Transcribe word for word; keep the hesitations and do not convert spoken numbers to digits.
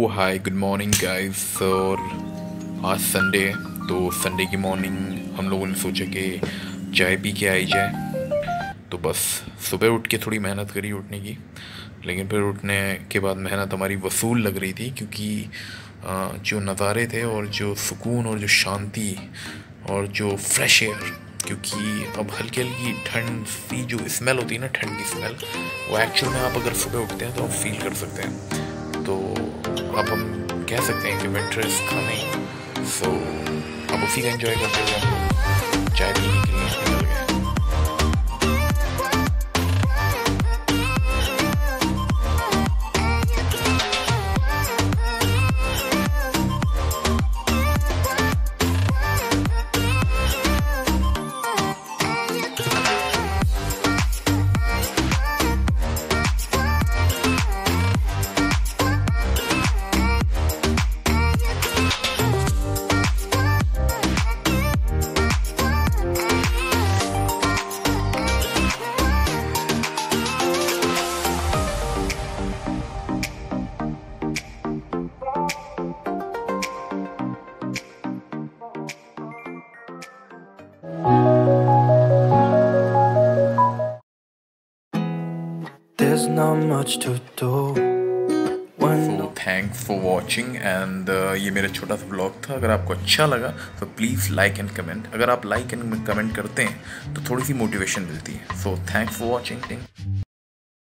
Hi good morning guys. और आज Sunday, तो संडे की मॉर्निंग हम लोगों ने सोचा कि चाय पी के आई जाए। तो बस सुबह उठ के थोड़ी मेहनत करी उठने की, लेकिन फिर उठने के बाद मेहनत हमारी वसूल लग रही थी, क्योंकि अ, जो नज़ारे थे और जो सुकून और जो शांति और जो फ्रेश एयर, क्योंकि अब हल्की हल्की ठंड सी जो स्मेल होती है ना, ठंड की स्मेल, वो एक्चुअल में आप अगर सुबह उठते हैं तो आप फील कर सकते हैं। तो अब हम कह सकते हैं कि विंटर इज कमिंग, सो अब उसी का एंजॉय करते हुए हम लोग चाय पीने के लिए निकल गए। There's not much to do when so thanks for watching and ये मेरा छोटा सा ब्लॉग था। अगर आपको अच्छा लगा तो प्लीज़ लाइक एंड कमेंट। अगर आप लाइक एंड कमेंट करते हैं तो थोड़ी सी मोटिवेशन मिलती है। So thanks for watching.